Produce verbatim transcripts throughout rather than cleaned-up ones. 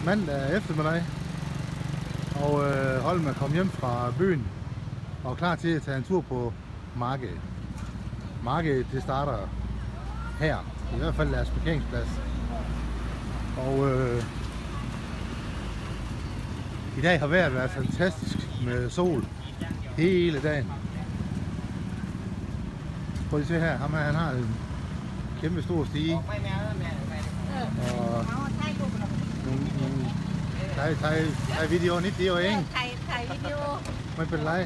mandag eftermiddag, og øh, Holm er kommet hjem fra byen og er klar til at tage en tur på markedet. Markedet det starter her, i hvert fald deres parkeringsplads. Og øh, i dag har vejret været fantastisk med sol hele dagen. Prøv at se her, ham her, han har en kæmpe stor stige. Ogถ่ายถ่ายถ่ายวิดีโอนิดเดียวเองถ่ายถ่ายวิดีโอไม่เป็นไร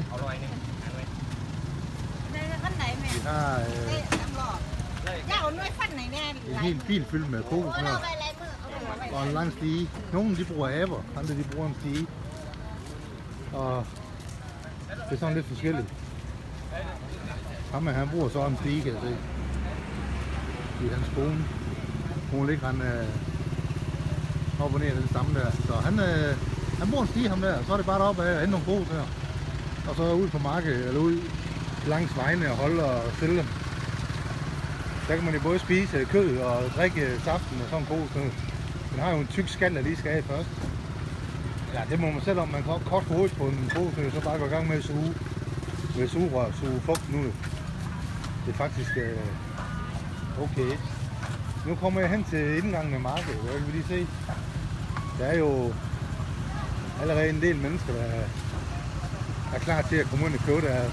ได้ขั้นไหนแม่ถ้าย่าเอาหน่วยขั้นไหนแน่helt fint fyldt med kokos og en lang stige. Nogle de bruger aber, andre de bruger en stige. Og det er sådan lidt forskelligt. Ham han bruger så en stige, kan jeg se. I hans kone. Hun ligger han op og ned den stamme der. Så han, øh, han bruger en stige ham der, så er det bare deroppe af at hente nogle kokos her. Og så ud på markedet, eller ud langs vejene og holde og sælge dem. Der kan man jo både spise kød og drikke saften og sådan en kokos. Den har jo en tyk skal, der lige skal af først. Ja, det må man selv om. Man kan kort på hovedet på en kokos, så bare gå i gang med at suge. Med sugerør, suge fugten ud. Det er faktisk øh, okay. Nu kommer jeg hen til indgangen af markedet, og jeg vil lige se. Der er jo allerede en del mennesker, der er klar til at komme ind og købe deres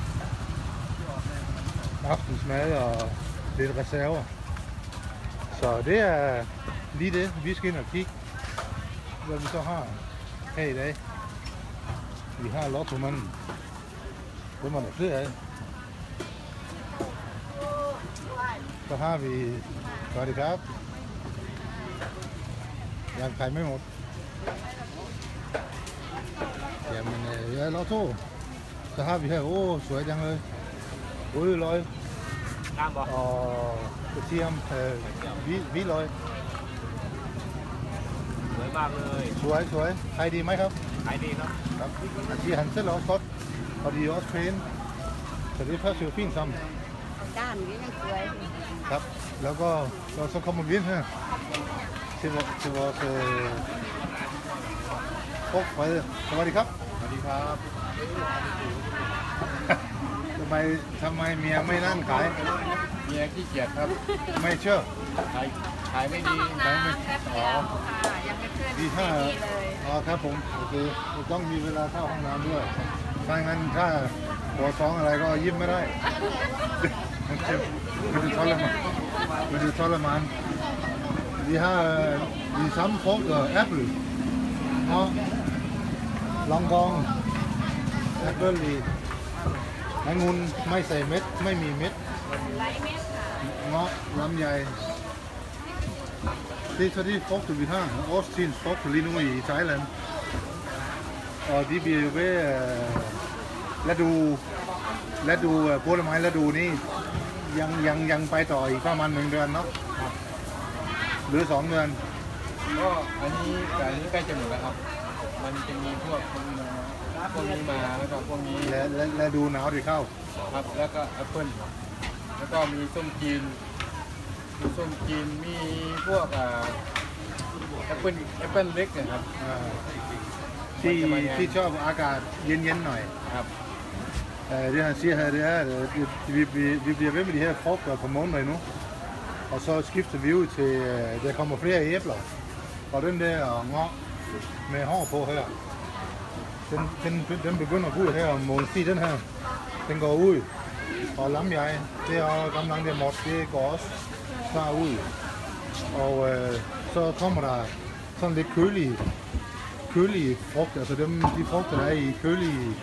aftensmad og lidt reserver. Så det er lige det, vi skal ind og kigge, hvad vi så har her i dag. Vi har lottomanden. Dem er der flere af. Så har vi Bodyguard. Jeg kan med mod. Jamen, jeg er lotto. Så har vi her, åh, så er det her røde løg. Og jeg siger om hvid løg. Sวย, sวย. Hejดีไหมครับ Hejดีครับครับhan siger han selv også godt, og de er også pæne. Så det passer jo fint sammen. ด้านนี้ยังสวยครับแล้วก็เราså kommer vi ind her til vores til vores frugtfrede. สวัสดีครับสวัสดีครับทำไมทำไมเมียไม่นั่งขายเมียขี้เกียจครับไม่เชื่อขายขายไม่ดีขายไม่อ๋อยังไม่ขึ้นดีถ้าดีเลยอ๋อครับผมโอเคต้องมีเวลาเข้าห้องน้ำด้วยถ้างั้นถ้าปวดท้องอะไรก็ยิ้มไม่ได้มันจะมันจะทรมานมันจะทรมานดีถ้าดีซ้ำฟกกับแอปเปิลเนาะลองกองแอปเปิลดีองุ่นไม่ใส่เม็ดไม่มีเม็ดไร้เม็ดค่ะเงาะลำไยdet er så de frugter vi har årstidens frugter lige nu i Thailand og de bliver jo ved lad du lad du både mig lad duนี่ยังยังยังไปต่ออีกประมาณหนึ่งเดือนเนาะหรือสองเดือนก็อันนี้แต่อันนี้ใกล้จะหมดแล้วครับ มันจะมีพวกพวกนี้มาพวกนี้มาแล้วก็พวกนี้และและและดูหนาวที่เข้าครับ แล้วก็แอปเปิ้ลแล้วก็มีส้มจีนมีส้มจีนมีพวกอ่าแอปเปิ้ลแอปเปิ้ลเล็กเนี่ยครับอ่าที่ที่ชอบอากาศเย็นๆหน่อยครับ Uh, det han siger her, det er, at vi, vi, vi bliver ved med de her frugter på måneder endnu. Og så skifter vi ud til, uh, der kommer flere æbler. Og den der ngå med hår på her, den, den, den begynder at gå ud her om måned tid, den her. Den går ud. Og lamjej, det er også gamle langt der måtte, det går også snart ud. Og uh, så kommer der sådan lidt kølige, kølige frugter, altså dem, de frugter, der er i kølige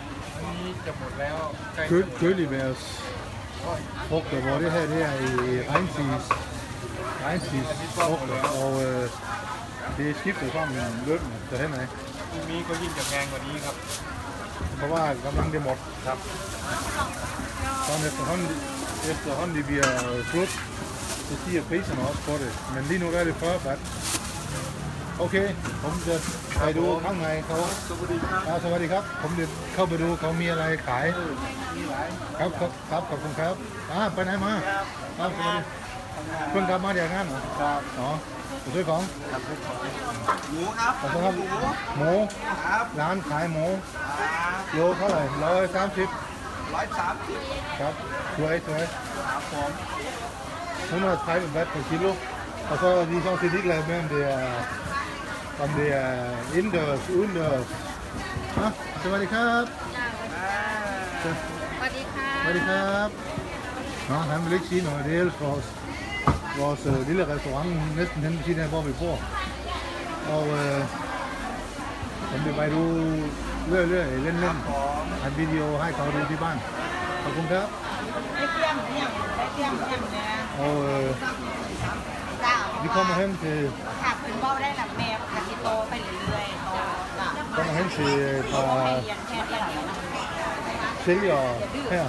Kø, køligværs frugter, hvor det her det er i regntis, regntis frugter, og øh, det skifter sammen løbende derhen af. มีก็ยิ่งจะแพงกว่านี้ครับเพราะว่ากำลังจะหมดครับตอน efterhånden efterhånden det bliver slut, så stiger priserne også på det, men lige nu er det fyrre baht. Okay, ผมจะไปดูข้างในเขาสวัสดีครับสวัสดีครับผมจะเข้าไปดูเขามีอะไรขายครับครับครับขอบคุณครับอ่าไปไหนมาครับสวัสดีเพิ่งกลับมาจากงานเหรอครับอ๋อช่วยของหมูครับขอบคุณครับหมูครับร้านขายหมูโลเท่าไหร่ร้อยสามสิบร้อยสามสิบครับสวยสวยครับผมผมมาขายแบบแบบกิโลแล้วก็ดีช่องซีดิกเลยแม่เดียทำเดียอินเดอร์อุนเดอร์อ่ะสวัสดีครับสวัสดีค่ะสวัสดีครับน้องทำเล็กชิ้นหน่อยเดียวก็ว่าเสือที่เลือกไอ้สวรรค์เน็ตเห็นชิ้นในบ่อไปพ่อเอาเออผมจะไปดูเรื่อยๆเล่นๆอัดวิดีโอให้เขาดูที่บ้านขอบคุณครับได้เตรียมเนี่ยได้เตรียมเนี่ยเนี่ยเอาเออจ้าที่เขามาเห็นคือค่ะคุณพ่อได้แบบแม่กะทิโตไปเรื่อยๆโตจ้าเขามาเห็นคือพาไปเรียนแค่เดียวนะเสียแค่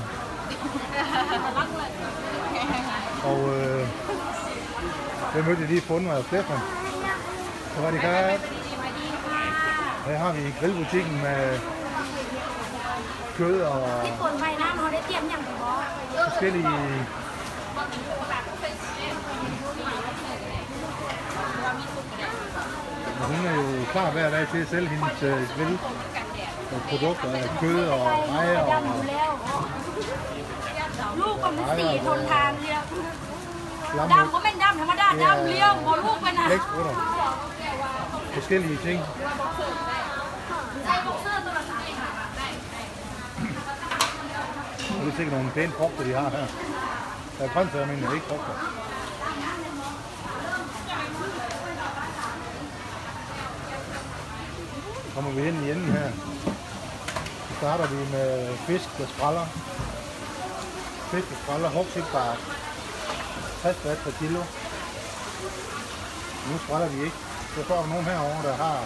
เอาเออเป็นมือที่ฝนมาเสียกันสวัสดีครับ Her har vi grillbutikken med kød og ที่คนไปน้ำเขาได้เตรียมอย่างไรบ้าง forskellige. Og hun er jo klar hver dag til at sælge hendes grill og produkter af kød og rejer og ดำอยู่แล้ว ลูกก็มันสีทนทานเรียก lammet ดำก็เป็นดำธรรมดาดำเลี้ยงพอลูกเป็นอะ læg under. Forskellige ting. ใส่บ็อกเซอร์ตัวละสามค่ะ Det er sikkert nogle pæne frugter, de har her. Der er grøntsager, men ikke frugter. Kommer vi ind i enden her. Så starter vi med fisk, der spræller. Fisk, der spræller, hugsigtbart. tres watt per kilo. Nu spræller vi ikke. Så står der nogen herovre, der har...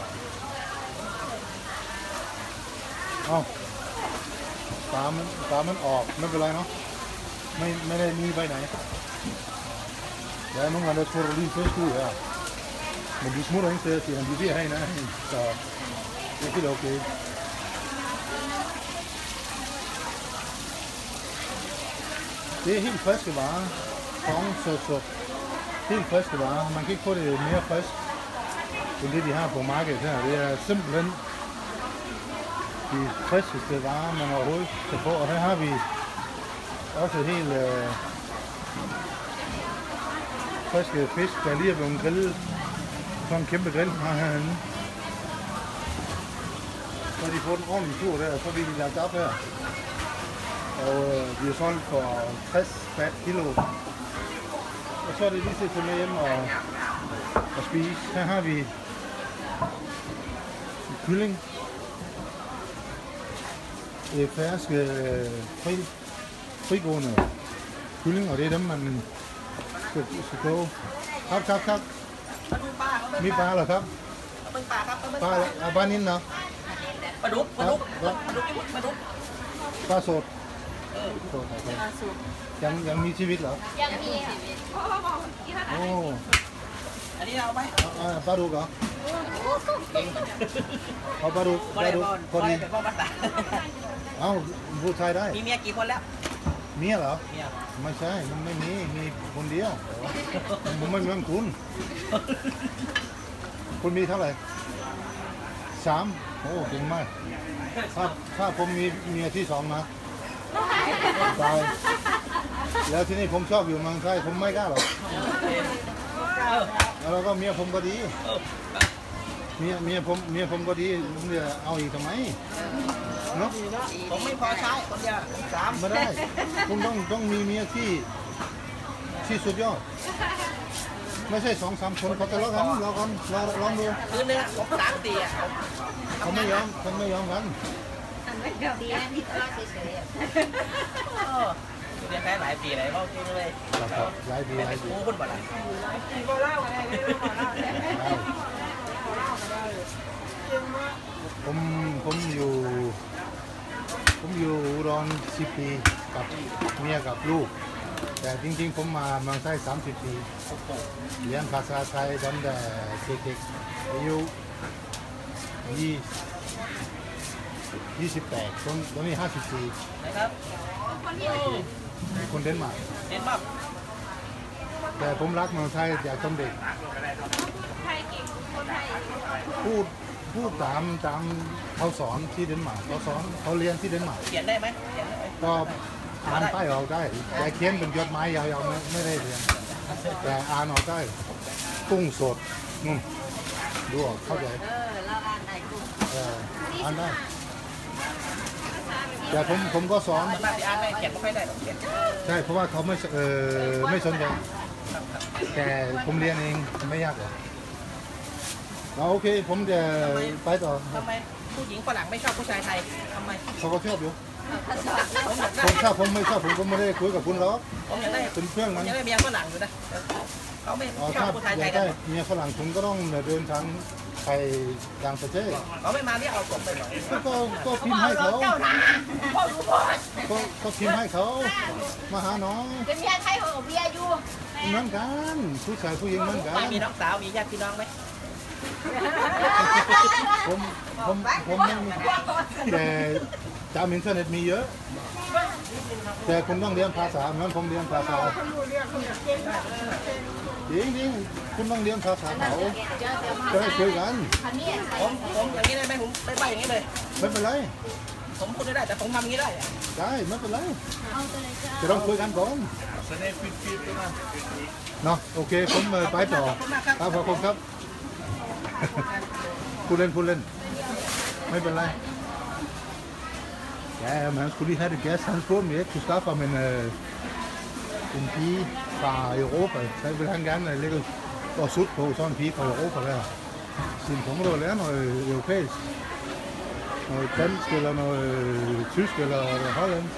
Åh. Varmen, varmen ogไม่เป็นไรเนาะไม่ไม่ได้มีไปไหนder er nogle gange der tror du lige først ud her men de smutter ingen steder siger han de bliver herinde så det er helt okay det er helt friske varer kongen så så helt friske varer man kan ikke få det mere frisk end det de har på markedet her det er simpelthen de friskeste varer, man overhovedet kan få. Og her har vi også helt øh, friske fisk, der lige er blevet grillet. Sådan en kæmpe grill, har herinde. Så har de fået en ordentlig tur der, og så bliver de lagt op her. Og øh, de er solgt for tres watt kilo. Og så er det lige til at tage med hjem og, og spise. Her har vi kylling. Det er ferske, fri, frigående kylling, og det er dem, man skal, skal koge. Kap, kap, kap. Mi pha là kap. Pha là pha nín nào. ปลาดุกปลาดุก Vâng. ปลาดุกปลาดุก Pha sột. Sột hả con?ยังยังมีชีวิตเหรอยังมีโอ้อันนี้เอาไหมอ่าปลาดุกเหรอเก่งเอาปลาดุกบปอลลาเลยดุกบอลพอดีเป็นพ่อภาษาเอ้าพูดไทยได้มีเมียกี่คนแล้วเมียเหรอเมียไม่ใช่ มันไม่มี มีคนเดียวผมไม่เหมือนคุณ คุณมีเท่าไหร่สามโอ้เก่งมาก ถ้าถ้าผมมีเมียที่สองนะตายแล้วที่นี่ผมชอบอยู่เมืองไทยผมไม่กล้าหรอกเออแล้วก็เมียผมก็ดี เมียเมียผมเมียผมก็ดีผมจะเอาอีกทำไมเนาะผมไม่พอใช้คนเดียวสามไม่ได้คุณต้องต้องมีเมียที่ที่สุดยอดไม่ใช่สองสามคนเขาจะเลาะกันเลาะกันลองลองดูคืนนึงผมสามตีอ่ะเขาไม่ยอมเขาไม่ยอมกันดีนะนี่ก็เฉยเออเรียนแพ้หลายปีเลยพ่อคิดเลยครับหลายปีเป็นหลายปีครูคนบ่ล่ะผมผมอยู่ผมอยู่อุดรสิบปีกับเมียกับลูก แต่จริงๆผมมาเมืองไทยสามสิบปีเรียนภาษาไทยตั้งแต่เด็กๆอายุยี่ยี่สิบแปดตอนตอนนี้ห้าสิบสี่นะครับคนเดนมาร์กเห็นป่ะแต่ผมรักเมืองไทยอยากสำเร็จไทยเก่งคนไทยพูดพูดตามตามเขาสอนที่เดนมาร์กเขาสอนเขาเรียนที่เดนมาร์กเขียนได้ไหมเขียนได้ไหมก็อ่านป้ายออกได้แต่เขียนเป็นยอดไม้ยาวๆไม่ไม่ได้เรียนแต่อ่านออกได้กุ้งสดนู่นดูออกเข้าใจเออเราอ่านได้กูเอออ่านได้แต่ผมผมก็สอนส่วนมากที่อ่านได้เขียนไม่ค่อยได้หรอกเขียนใช่เพราะว่าเขาไม่เออไม่สนใจแต่ผมเรียนเองไม่ยากหรอกแล้วโอเคผมจะไปต่อทำไมผู้หญิงฝรั่งไม่ชอบผู้ชายไทยทำไมเขาก็ชอบอยู่ผมอยากได้ผมถ้าผมไม่ชอบผมก็ไม่ได้คุยกับคุณหรอกผมอยากได้เป็นเพื่อนผมมันอยากได้เมียฝรั่งอยู่นะเขาไม่อ๋อชอถ้าบผู้ชายอไทยาย กกัได้นเมียฝรั่งคุณก็ต้องเดินทางไปต่างประเทศเขาไม่มาเรียกเอากบไปหน่อยก็ก็ก็พิมพ์ให้เขาเจ้านะพ่อรู้พ่อก็ก็พิมพ์ให้เขามาหาน้องเป็นเมียไทยของเบียร์อยู่เหมือนกันผู้ชายผู้หญิงเหมือนกันไม่มีน้องสาวมีญาติพี่น้องไหมผมผมผมไม่มีแต่ตามอินเทอร์เน็ตมีเยอะ แต่คุณต้องเรียนภาษาเหมือนผมเรียนภาษาจริงจริงๆคุณต้องเรียนภาษาเขาจะได้คุยกันผมผมอย่างนี้ได้ไหมผมไปไปอย่างนี้เลยไม่เป็นไรผมพูดไม่ได้แต่ผมทำอย่างนี้ได้ได้ไม่เป็นไรจะต้องคุยกันก่อนเนาะโอเคผมเอ่อไปต่อครับขอบคุณครับ พูดเล่นพูดเล่นไม่เป็นไร Ja, men han skulle lige have det gas. Han spurgte, om jeg ikke kunne skaffe ham en, øh, en pige fra Europa. Så ville han gerne øh, lægge og sutte på sådan en pige fra Europa der. Siden så må du lære noget europæisk. Noget dansk eller noget øh, tysk eller noget hollandsk.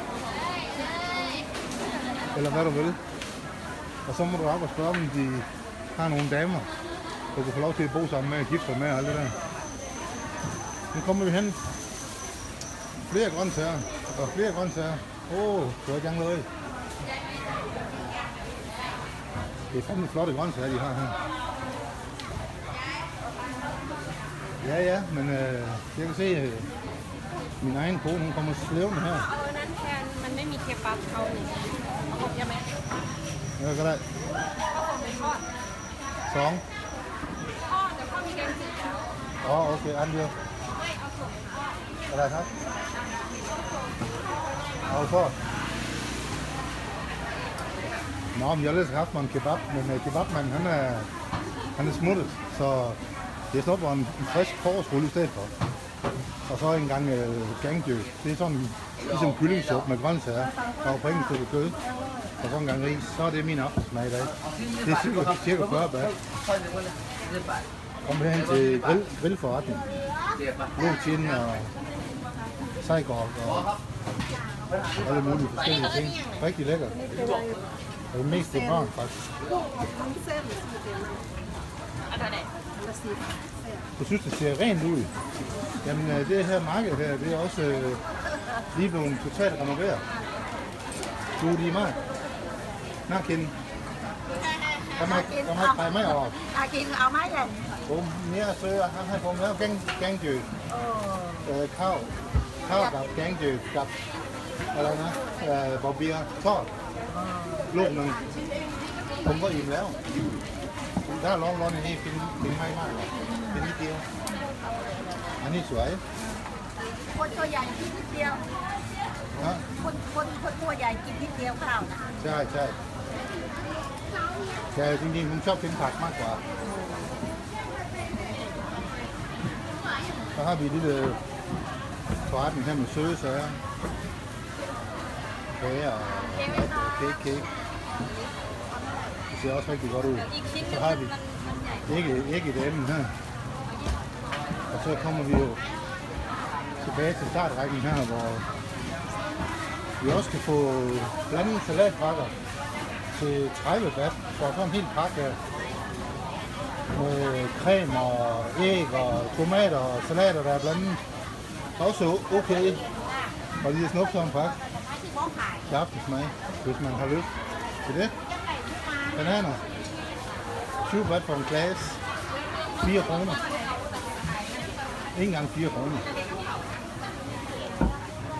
Eller hvad du vil. Og så må du op og spørge, om de har nogle damer, du kan få lov til at bo sammen med og gifte dig med og alt det der. Nu kommer vi hen. Flere grøntsager og flere grøntsager. Åh, oh, det var ikke engang noget. Det er fandme flotte grøntsager, de har her. Ja, ja, men øh, jeg kan se, øh, min egen kone, hun kommer slævende her. เอาอันนั้นแทนมันไม่มีเคบับเอาหนึ่งเอาใช่ไหม Ja, kan det. Song. พ่อแต่พ่อมีแกงจืดแล้ว Åh, oh, okay, anden der. Hvad er det her? Au for. Nå, men jeg har ellers haft mig en kebab, men uh, kebabmanden, han er, han er smuttet, så jeg snupper en, en frisk forårsrulle i stedet for. Og så en gang uh, gangdøs. Det er sådan ligesom kyllingsuppe med grøntsager, og på engelsk stykke kød, og så en gang ris. Så er det min aftensmad i dag. Det er cirka, cirka fyrre bag. Kom herhen til grill, grillforretning. Løvtjen og sejgård og alle mulige forskellige ting. Rigtig lækker. Og det mest til børn faktisk. Jeg synes, det ser rent ud. Jamen det her marked her, det er også øh, lige blevet totalt renoveret. Du er lige meget. Nakken. Kan man kan man ikke med over? อากินเอาไหมเลยผมเนี่ยซื้อให้ให้ผมแล้วแกงแกงจืดเอ่อข้าวข้าวกับแกงจืดกับอะไรนะเอ่อบอเบียร์ทอดลูกหนึ่งผมก็อิ่มแล้วถ้าร้อนร้อนอย่างนี้กินกินไม่มากหรอกกินนิดเดียวอันนี้สวยคนตัวใหญ่กินนิดเดียวนะคนคนคนตัวใหญ่กินนิดเดียวข้าวนะใช่ใช่แต่จริงๆผมชอบกินผักมากกว่า Så har vi et lille forretning her med søde sager. Kager og cake, cake. Det ser også rigtig godt ud. Så har vi ægge, ægge i damen her. Og så kommer vi jo tilbage til startrækken her, hvor vi også kan få blandede salatretter til tredive baht. Så sådan en hel pakke her. Med creme og æg og tomater og salater, der er blandet. Også okay. Og lige snuppe sådan en pakke til aftensmad, hvis man har lyst til det. Bananer. tyve baht for en glas. fire kroner. Ikke engang fire kroner.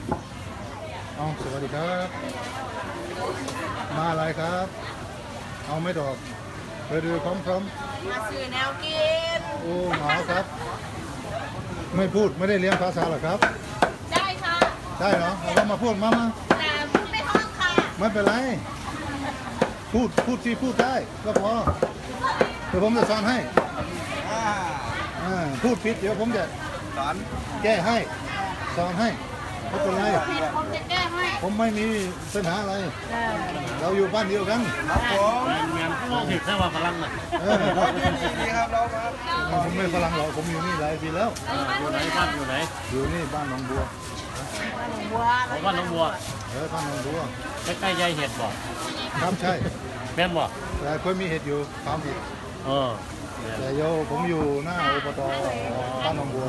Og så var det godt. Meget like up. เอาไม่ดอกไปดูพร้อมมาซื้อแนวกินๆโอ้หมอครับ ไม่พูดไม่ได้เลี้ยงภาษาหรอครับได้ค่ะได้เหรอเรามาพูดมามาแต่พูดไม่ห้องค่ะไม่เป็นไรพูดพูดที่พูดได้ก็พอเดี๋ยวผมจะสอนให้อ่าพูดผิดเดี๋ยวผมจะสอนแก้ให้สอนให้ไม่เป็นไรผิดผมจะแก้ให้ผมไม่มีปัญหาอะไร เราอยู่บ้านเดียวกันครับผมเมียนมองเห็นแค่ว่าพลังน่ะเออดีครับเราครับผมไม่ฝรั่งหรอกผมอยู่นี่หลายปีแล้วอยู่ไหนบ้านอยู่ไหนอยู่นี่บ้านหนองบัวบัวของบ้านน้องบัวเออบ้านหนองบัวใกล้ๆยายเห็ดบ่ครับใช่แม่นบ่แต่เคยมีเหตุอยู่ทำอีกเออแต่โยผมอยู่หน้าอบตบ้านหนองบัว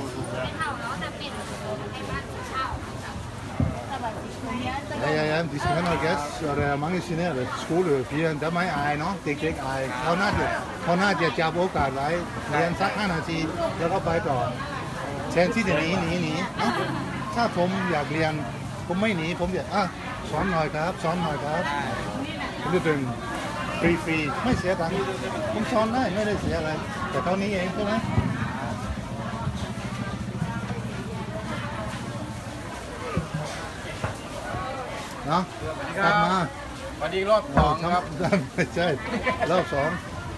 Ja, ja, ja, de skal have noget gas, og der er mange generede skolepiger. Der er meget ej, no? Det er ikke ej. เขาน่าจะเขาน่าจะจับโอกาสไว้เรียนสักห้านาทีแล้วก็ไปต่อแทนที่จะหนีหนีหนีเอ้าถ้าผมอยากเรียนผมไม่หนีผมจะอ่ะสอนหน่อยครับสอนหน่อยครับผมจะดึงฟรีฟรีๆไม่เสียตังค์ผมสอนได้ไม่ได้เสียอะไร แต่เท่านี้เองใช่ไหมเนาะกลับมาสวัสดีรอบสองครับไม่ใช่รอบสอง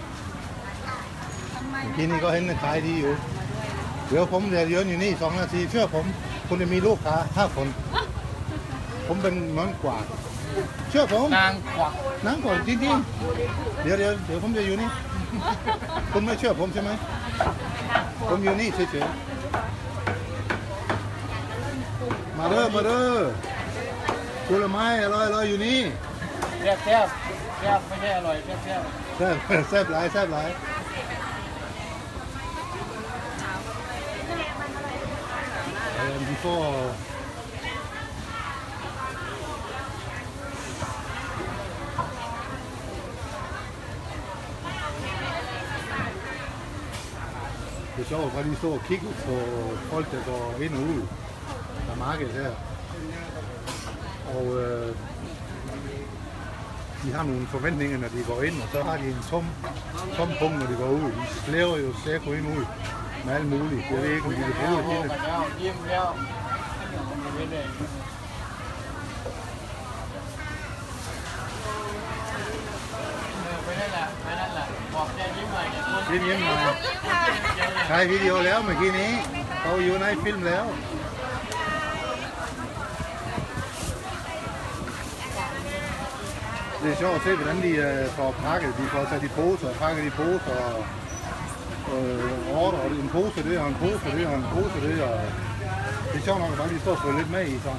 เมื่อกี้นี่ก็เห็นขายดีอยู่ เดี๋ยวผมจะยืนอยู่นี่สองนาทีเชื่อผมคุณจะมีลูกค้าห้าคน ผมเป็นเหมือนกวาดเชื่อผมนางกวักนั่งก่อนจริงๆเดี๋ยวเดี๋ยวเดี๋ยวผมจะอยู่นี่ คุณไม่เชื่อผมใช่ไหมผมอยู่นี่เฉยๆมาเด้อมาเด้อผลไม้อร่อยอร่อยอยู่นี่แซ่บแซ่บแซ่บไม่ใช่อร่อยแซ่บแซ่บแซ่บแซ่บหลายแซ่บหลาย And before det er sjovt, at lige stå og kigge på folk, der går ind og ud af markedet her. Og øh, de har nogle forventninger, når de går ind, og så har de en tom, tom punkt, når de går ud. De slæver jo sækker ind ud med alt muligt. Jeg ved ikke, om de vil bruge det. แล้วยิ้มแล้วไม่ได้ไปนั่นแหละไปนั่นแหละบอกแกยิ้มหน่อยเนี่ยยิ้มยิ้มหน่อยถ่ายวิดีโอแล้วเมื่อกี้นี้เขาอยู่ในฟิล์มแล้ว Det er sjovt at se, hvordan de uh, får pakket. De får sat i poser, pakket i poser og øh, ordre, og en pose det, og en pose det, og en pose det. Og det er sjovt nok at bare lige stå og følge lidt med i sådan.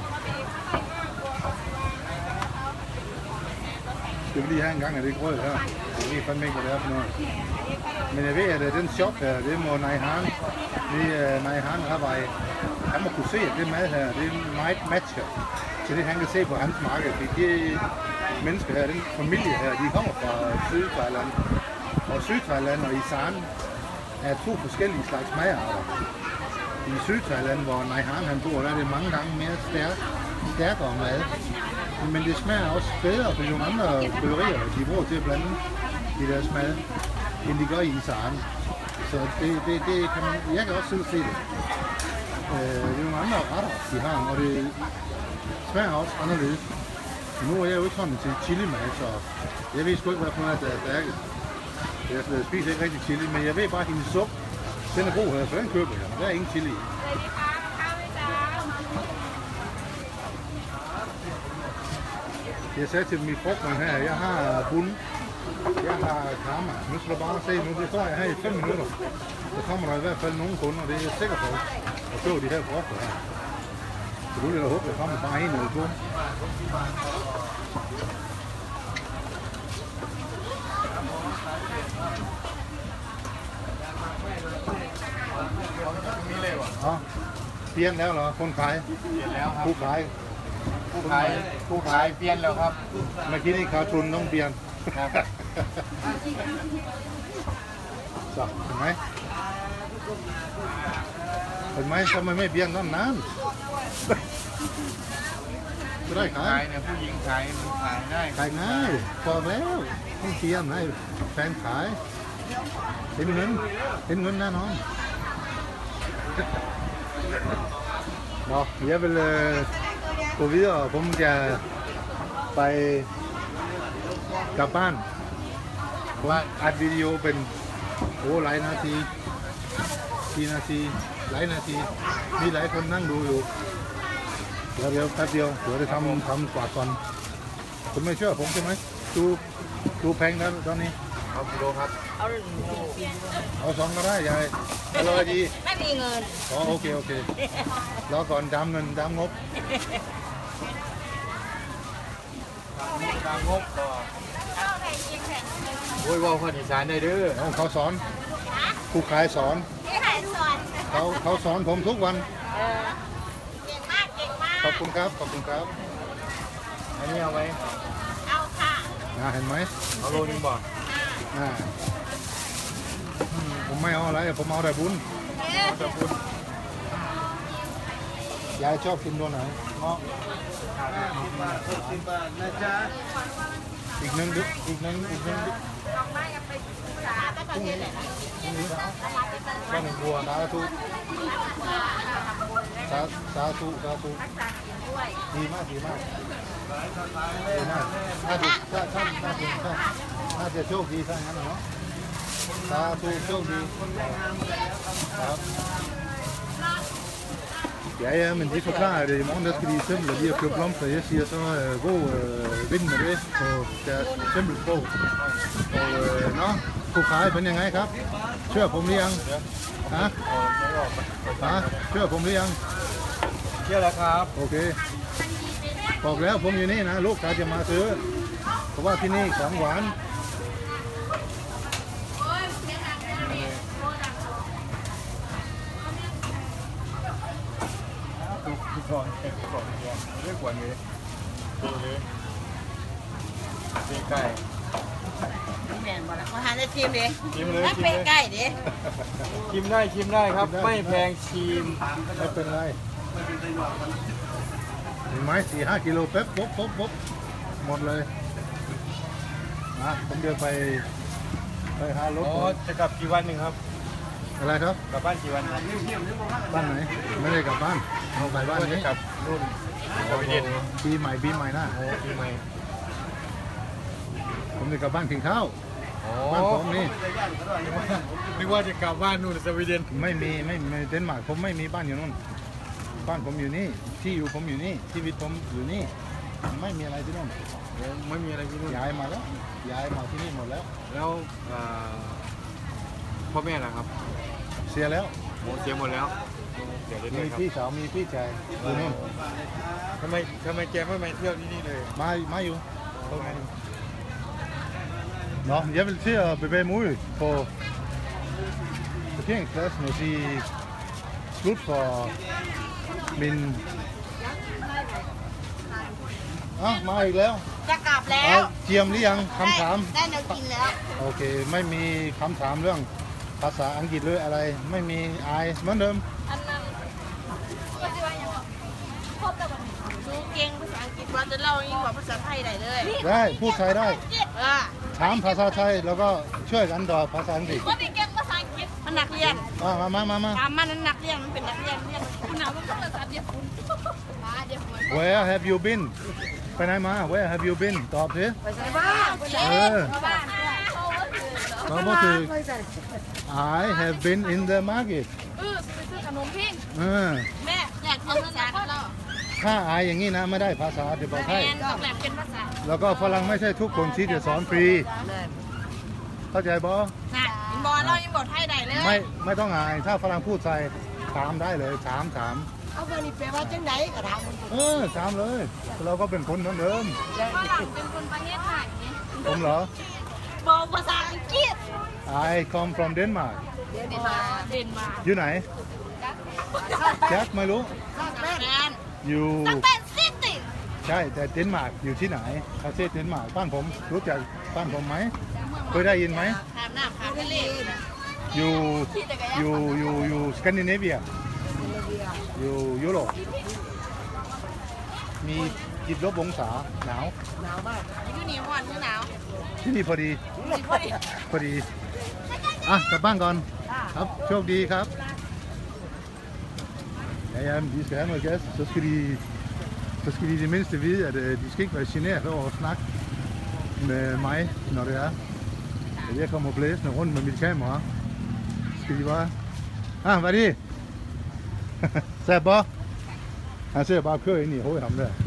Skal vi lige have en gang af det grød her? Jeg ved fandme ikke, hvad det er for noget. Men jeg ved, at den shop her, det må Naihan. Det er Naihan Hawaii. Han må kunne se, at det mad her, det er meget matcher til det, han kan se på hans marked. De mennesker her, den familie her, de kommer fra Syd-Thailand. Og Syd-Thailand og Isan er to forskellige slags madarter. I Syd-Thailand, hvor Naihan han bor, der er det mange gange mere stærk, stærkere mad. Men det smager også bedre for nogle andre bryggerier, de bruger til at blande i deres mad, end de gør i Isan. Så det, det, det kan man, jeg kan også selv se det. Øh, det er nogle andre retter, de har, og det smager også anderledes. Nu er jeg jo ikke sådan til chili-mad, så jeg ved sgu ikke, hvad for noget der er stærkest. Jeg spiser ikke rigtig chili, men jeg ved bare, at hendes suppe, den er god her, så den køber jeg. Der er ingen chili i. Jeg sagde til dem i frugteren her, jeg har bund, jeg har karma. Nu skal du bare se, nu det står jeg her i fem minutter. Så kommer der i hvert fald nogle kunder, det er jeg sikker på, at købe de her frugter her. Så nu vil jeg håbe, at der kommer bare en eller to. Ja, เปลี่ยนแล้วเหรอคนขายเปลี่ยนแล้วครับผู้ขายผู้ขายผู้ขายเปลี่ยนแล้วครับเมื่อกี้นี่ขาดทุนต้องเปลี่ยนครับสับเห็นไหมเห็นไหมทำไมไม่เปลี่ยนตั้งนานก็ได้ขาขาย ยเนี่ยผู้หญิงขายมันขายได้ขายง่ายบอกแล้วต้องเตรียมให้แฟนขายเห็นเงินเห็นเงินแน่นอนเนาะเดี๋ยวไปเลยกูวิดีโอผมจะไปกลับบ้านผมอัดวิดีโอเป็นโอ้หลายนาทีกี่นาทีหลายนาทีมีหลายคนนั่งดูอยู่เดี๋ยวเดี๋ยวแป๊บเดียวเดี๋ยวจะทำทำกวาดก่อนคุณไม่เชื่อผมใช่ไหมดูดูแพงแล้วตอนนี้เอากิโลครับเอาหนึ่งโลเอาสองก็ได้ยายอร่อยดีไม่มีเงินอ๋อโอเคโอเครอก่อนดำเงินดำงบตามงบก็โอ้ยว่าคนอีสานได้เด้อเอาเขาสอนครูขายสอนที่ไหนสอนเขาเขาสอนผมทุกวันเออเก่งมากเก่งมากขอบคุณครับขอบคุณครับอันนี้เอาไว้เอาค่ะอ่าเห็นไหมเอาโลนึงบ่อ่าผมไม่เอาอะไรผมเอาแต่บุญจะพูดยายชอบกินตัวไหนเงาะสิบบาทนะจ๊ะอีกหนึ่งดึกอีกหนึ่งอีกหนึ่งดึกก็ตอนนี้แหละก็หนึ่งบัวสาธุสาสาธุสาธุดีมากดีมากดีมากน่าจะถ้าถ้าน่าจะถ้าน่าจะโชคดีถ้างั้นเนาะสาธุโชคดีครับJa, ja, men det forklarer det. I morgen der skal de simpelthen lige at købe blomster. Jeg siger så uh, god uh, vind med det på deres tempelsprog. Og uh, nå, kunne Kaj,เป็นยังไงครับเชื่อผมหรือยังฮะฮะเชื่อผมหรือยังเชื่อแล้วครับโอเคบอกแล้วผมอยู่นี่นะลูกค้าจะมาซื้อเพราะว่าที่นี่ของหวานก่อนก่อนเรียกว่านี้ดูเลยปีไก่แม่นบ่ละเขาหาได้ชิมดิชิมเลยนักชิมเป็เลนยไก่ดิชิมได้ชิมได้ครับ ไม่แพงชิมไม่เป็นไรเห็นไหมสี่ห้ากิโลเป๊บปุ๊บปุ๊บปุ๊บหมดเลยนะผมเดินไปไปหารถอ๋อก่อนจะกลับกี่วันหนึ่งครับอะไรครับกลับบ้านกี่วันครับบ้านไหนไม่ได้กลับบ้านเอาไปบ้านจะนี้กลับนู่นจะไปเย็นปีใหม่ปีใหม่นะโอ้ปีใหม่ผมจะกลับบ้านกินข้าวอ๋อบ้านผมนี่นึกว่าจะกลับบ้านนู่นสวีเดนไม่มีไม่ไม่เดนมาร์กผมไม่มีบ้านอยู่นู่นบ้านผมอยู่นี่ที่อยู่ผมอยู่นี่ชีวิตผมอยู่นี่ไม่มีอะไรที่นู่นไม่มีอะไรที่นู่นย้ายมาแล้วย้ายมาที่นี่หมดแล้วแล้วอ่าพ่อแม่ล่ะครับเสียแล้วโอ้เสียหมดแล้วเดี๋ยวได้มีด้วยครับพี่สาวมีพี่ชายอยู่นู่นทำไมทำไมแกไม่มาเที่ยวที่นี่เลยมามาอยู่เขาไง Nå, jeg vil til at bevæge mig ud på parkeringspladsen og sige slut for min... Ah, มาอีกแล้วจะกลับแล้วเอาเจียมหรือยังคำถามได้แนวกินแล้วโอเค ไม่มีคำถามเรื่องภาษาอังกฤษหรืออะไร ไม่มีอายเหมือนเดิมอันนั้นก็จะว่าอย่างครบแล้ววันนี้ดูเก่งภาษาอังกฤษว่าจะเล่ายิ่งกว่าภาษาไทยได้เลยได้พูดไทยได้เออถามภาษาไทยแล้วก็ช่วยกันตอบภาษาอังกฤษวันนี้เก่งภาษาอังกฤษมันนักเรียนมามามามามาตามมันนั้นนักเรียนมันเป็นนักเรียนเรียนคุณเอาภาษาเดียวคุณมาเดียวคุณ Where have you been ไปไหนมา Where have you been ตอบสิไปใช้บ้านเออบ้านเราก็คือ I have been in the market เออไปซื้อขนมพิงเออแม่อยากกินภาษาเราถ้าอายอย่างนี้นะไม่ได้ภาษาจะบอกแมให้นออกแบบเป็นภาษาแล้วก็ฝรั่งไม่ใช่ทุกคนที่จะสอนฟรี เข้าใจบอน่ะยิงบอลเรายิงบอลไทยได้เลยไม่ไม่ต้องอาย ถ้าฝรั่งพูดใส่ถามได้เลยถามถามเอาเบอร์นี้แปลว่าจังไหนก็ถามมันเออถามเลย เราก็เป็นคนเหมือนเดิมฝรั่งเป็นคนประเทศไทยนี่ผมเหรอบอกภาษาอังกฤษ I come from Denmark เดนมาร์กเดนมาร์กอยู่ไหนแจ็คไม่รู้แม่นอยู่ตั้งเป็นซิตี้ใช่แต่เดนมาร์กอยู่ที่ไหนประเทศเดนมาร์กบ้านผมรู้จักบ้านผมไหมเคยได้ยินไหมข้ามน้ำข้ามทะเลอยู่อยู่อยู่อยู่สแกนดิเนเวียอยู่ยุโรปมีจิบลบองศาหนาวหนาวมากอยู่นี่ร้อนหรือหนาวที่นี่พอดีนี่พอดีพอดี อ่ะกลับบ้านก่อน ครับโชคดีครับ Ja, ja, men de skal have noget gas, så skal de, så skal de i det mindste vide, at øh, de skal ikke være generet over at snakke med mig, når det er, at jeg kommer blæsende rundt med mit kamera. Skal de bare... Ah, hvad er det? Ser bare. Han ser bare køre ind i hovedet ham der.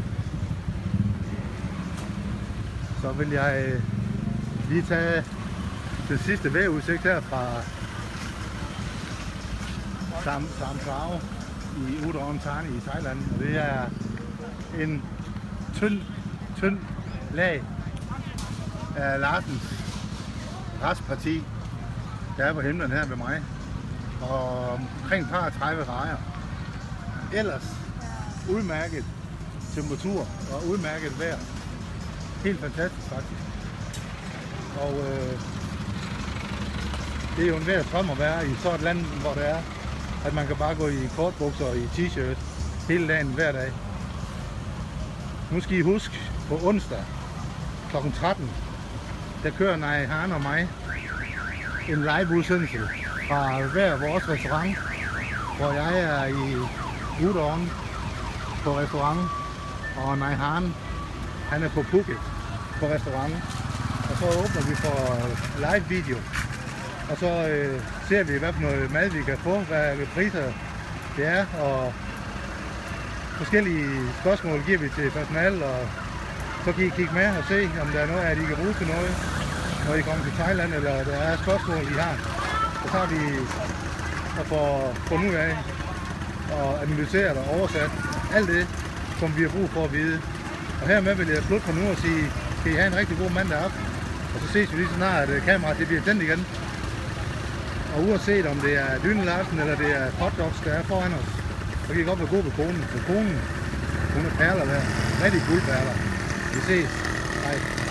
Så vil jeg øh, lige tage den sidste vejrudsigt her fra Sam Sam Sao i Udon Thani i Thailand. Og det er en tynd, tynd lag af Larsens restparti, der er på himlen her med mig. Og omkring par tredive grader. Ellers udmærket temperatur og udmærket vejr. Helt fantastisk faktisk. Og øh, det er jo en værd drøm at være i sådan et land, hvor det er, at man kan bare gå i kortbukser og i t-shirt hele dagen hver dag. Nu skal I huske, på onsdag klokken tretten, der kører Nai Han og mig en live-udsendelse fra hver vores restaurant, hvor jeg er i Udon på restaurant, og Nai Han, han er på Phuket på restaurant. Og så åbner vi for live video, og så øh, ser vi, hvad for noget mad vi kan få, hvad priser det er, og forskellige spørgsmål giver vi til personal, og så kan I kigge med og se, om der er noget, at I kan bruge til noget, når I kommer til Thailand, eller der er spørgsmål, I har. Så tager vi og får fundet ud af og analyseret og oversat alt det, som vi har brug for at vide. Og hermed vil jeg slutte for nu og sige, skal I have en rigtig god mandag aften. Og så ses vi lige så snart, at kameraet det bliver tændt igen. Og uanset om det er Dyne Larsen eller det er hotdogs, der er foran os, så kan I godt være gode ved konen. For konen, hun er perler der. Rigtig guldperler. Vi ses. Hej.